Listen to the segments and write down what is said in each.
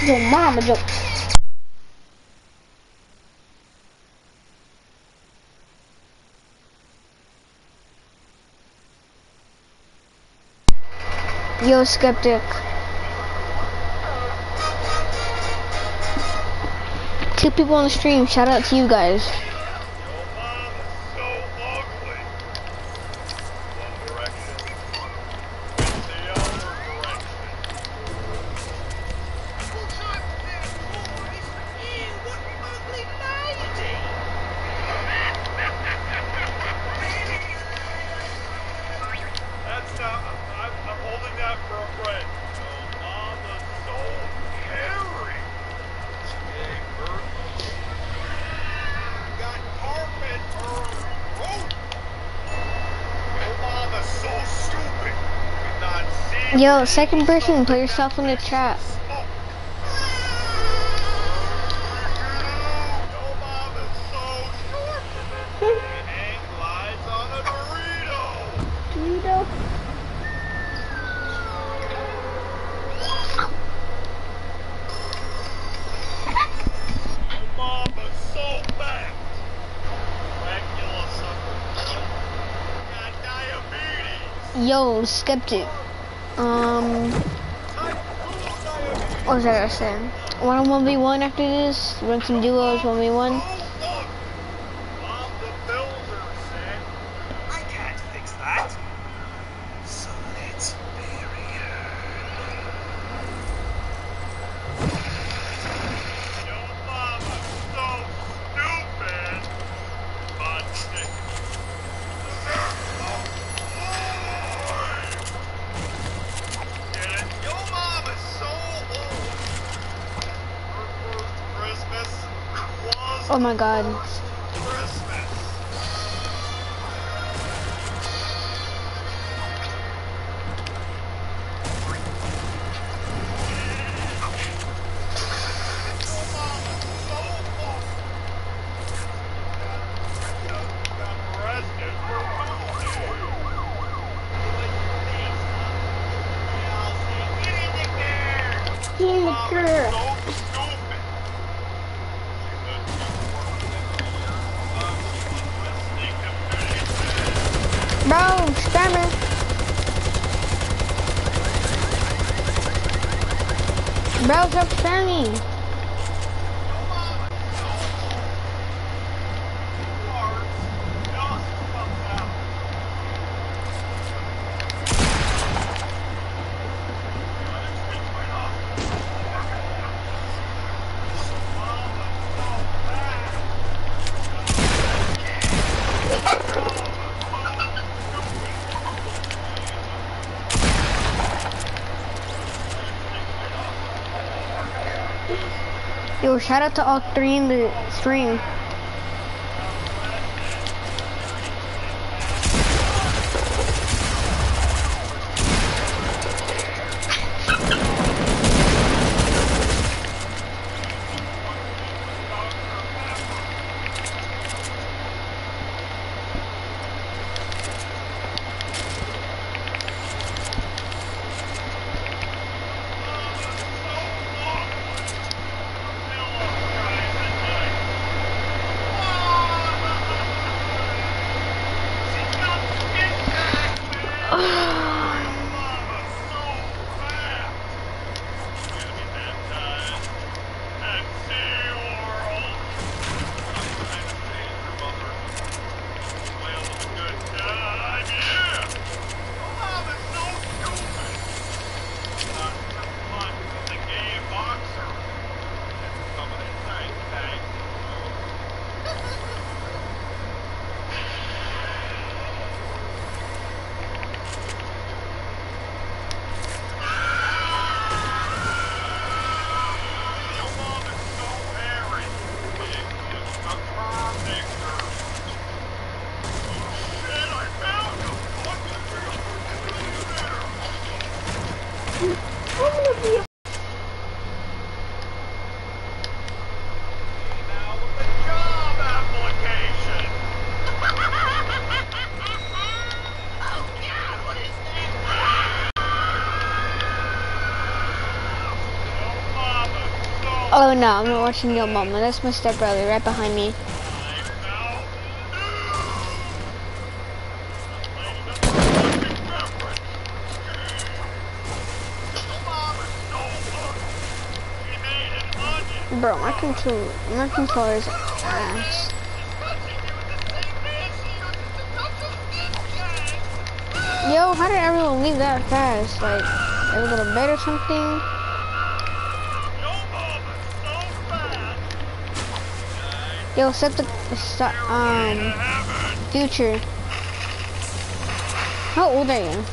Your mama, Joe. Yo, Skeptic. Two people on the stream. Shout out to you guys. Yo, second person, put yourself in the chat. Burrito. Yo, Skeptic. What was I gonna say? 1v1 after this? Run some duos, 1v1. I can't fix that. So let's bury her. Your mama's so stupid. But your mama's so old. Her first Christmas was Oh my god. Christmas. In the girl. Bro, spammer. Bro, stop spamming. Yo, shout out to all three in the stream. no, I'm not watching Yo Mama. That's my stepbrother right behind me. Bro, my controller is ass. Yo, how did everyone leave that fast? Like, they were going to bed or something? Yo, set the future. How old are you?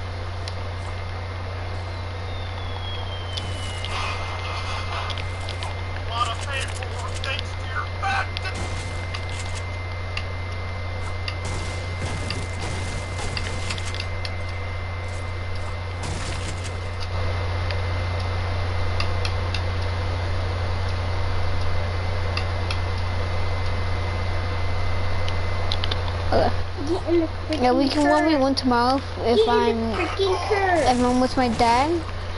Yeah, we can 1v1 tomorrow if I'm with my dad.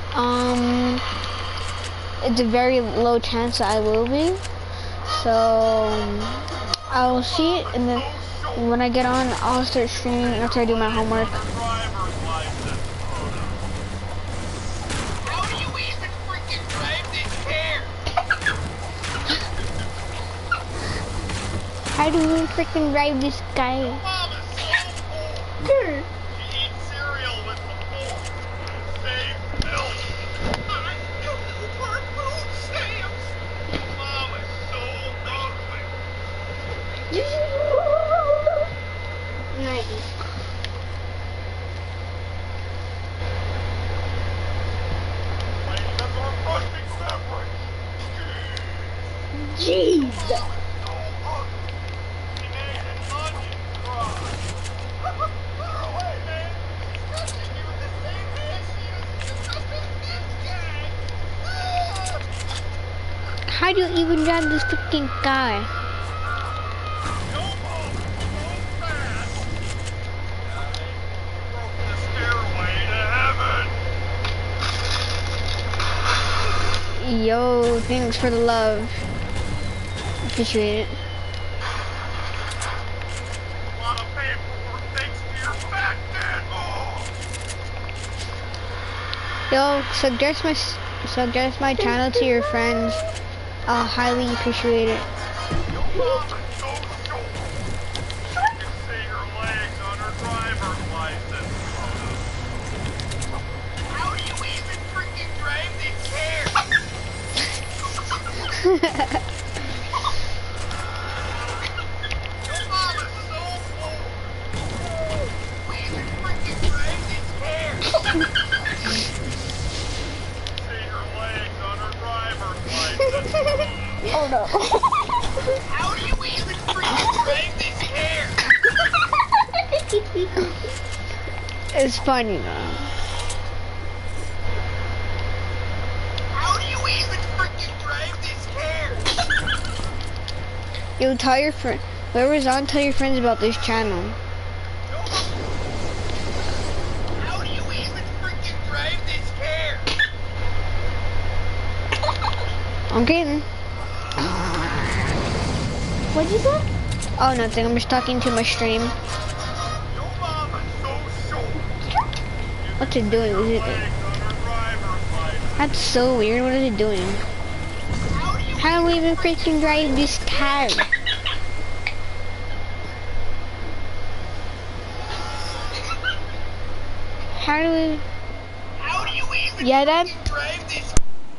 It's a very low chance that I will be. So I'll see it, and then when I get on, I'll start streaming after I do my homework. How do you even freaking drive this car? How do you freaking drive this guy? She eats cereal with the fork. Save milk. I help her food stamps. Mom is so ugly. Nice. Wait, that's our fucking memory. Jeez. So ugly. She made an onion fry. Put her away, man. Touching you with the same hand she uses to touch this guy. How do you even drive this freaking guy? Yo, Mom, so fast. Broke the stairway to heaven. Yo, thanks for the love. Appreciate it. A lot of paperwork thanks to your fat dad, Mom. Yo, suggest my channel to your friends. I'll highly appreciate it. Your mom is so short. She can see her legs on her driver's license. How do you even freaking drive this car? Your mom is so poor. We even freaking drive this car. See her legs on her driver's license. Oh no. How do you even freaking drive this car? It's funny though. How do you even freaking drive this car? Yo, tell your friend, whoever's on, tell your friends about this channel. How do you even freaking drive this car? I'm kidding. What'd you say? Oh, nothing. I'm just talking to my stream. Your mom is so short. What's it doing? Is it? Legs on her driver's license. That's so weird. What is it doing? How do we even freaking drive this car? How do we? How do you even Yeah, Dad? freaking drive this?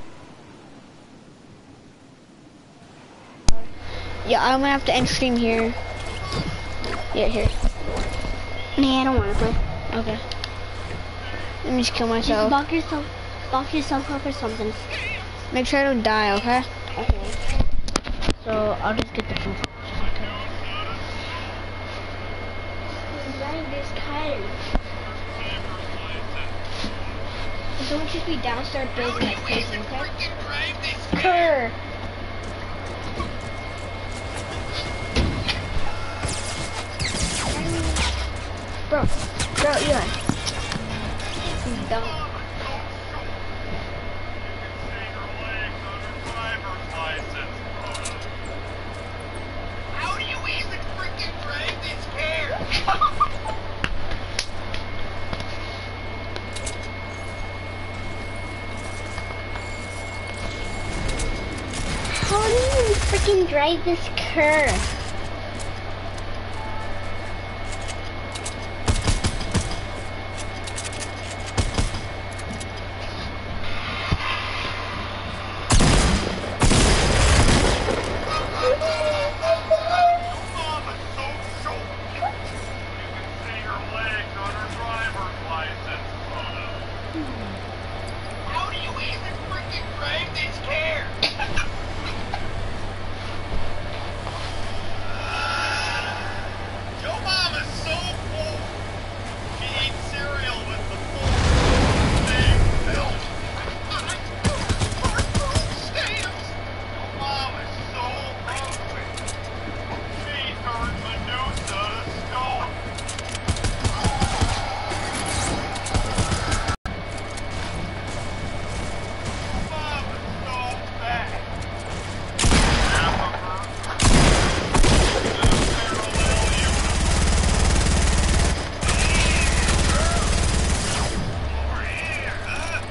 Yeah, I'm gonna have to end stream here. Yeah, here. Nah, I don't want to play. Okay. Let me just kill Just myself. lock yourself up or something. Make sure I don't die, okay? Okay. So I'll just get the food. Drive this car. Don't just be down, start building like crazy, okay? Freaking drive this Kerr. Bro, Eli. He's dumb. See her legs on her driver's ride this curve. Mama's so short. You can see her legs on her driver's license photo. How do you even freaking drive this car? Your mama's so full. She eats cereal with the full big milk. Her food stamps. Your mama's so hungry. She turned Medusa to stone. Mama's so fat. Half of her is a parallel universe. Over here, huh?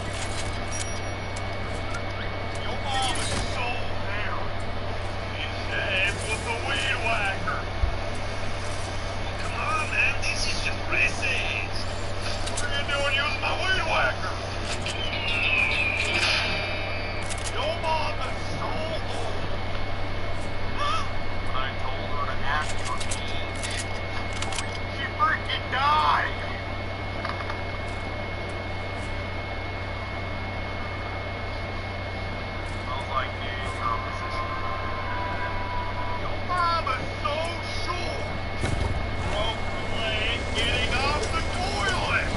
Your mama's so hairy. His dad was a weed whacker. Come on, man, this is just racing. What are you doing using my weed whacker? Your mama's so old. When I told her to ask for age, she freaking died. Smells like New Year's composition. Your mama's so short. Broke her leg getting off the toilet.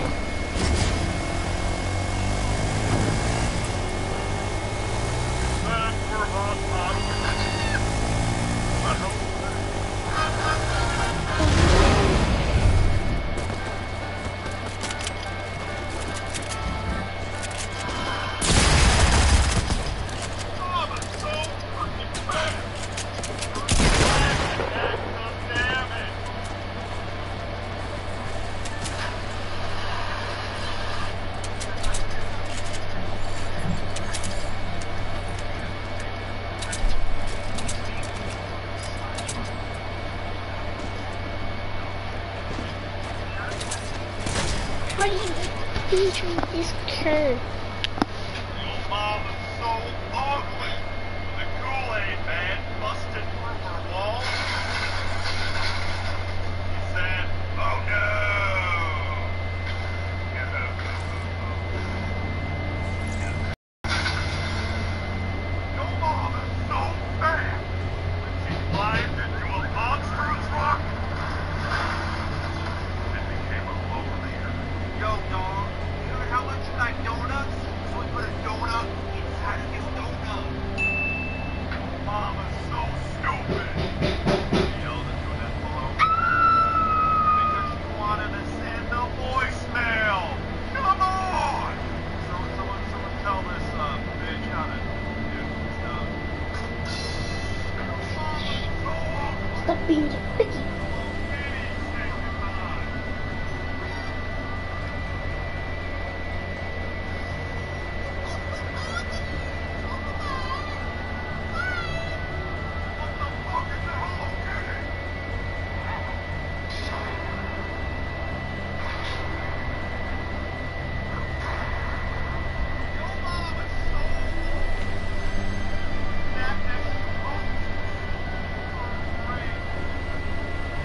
Back for hot pockets. But mama's so freaking fat. Her back some damage. How do you enjoy this curve? Your mama's so ugly. The Kool-Aid man busted through her wall. He said, "Oh no!" Your mama's so fat. She climbed into a monstrous rock and became a low leader. Yo, dog, you heard how much you like donuts? So we put a donut inside of his donut. Mama's so stupid. She yelled into that envelope because she wanted to send a voicemail. Come on! Someone tell this bitch how to do stuff. Mama's so ugly. Stop being so picky. Kitty, say goodbye. What the fuck is that Hello Kitty? Your mom is so old. That next to her brain.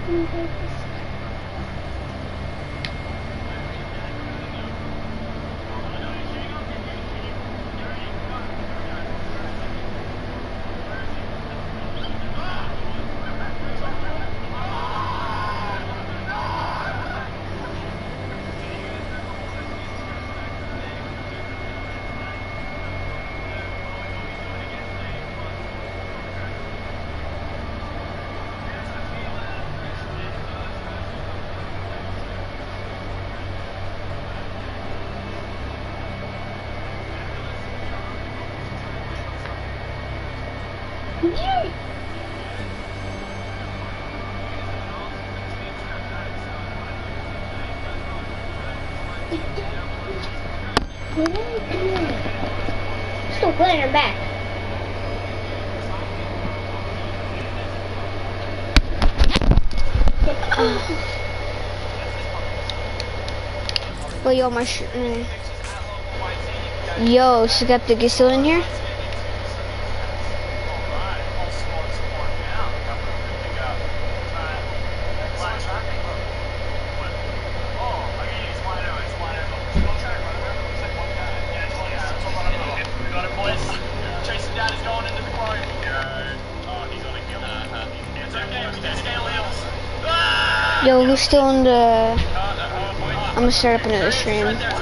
Still glad I'm back. Well, yo, yo, Skeptic is still in here? Yo, who's still in the... I'm gonna start up another stream.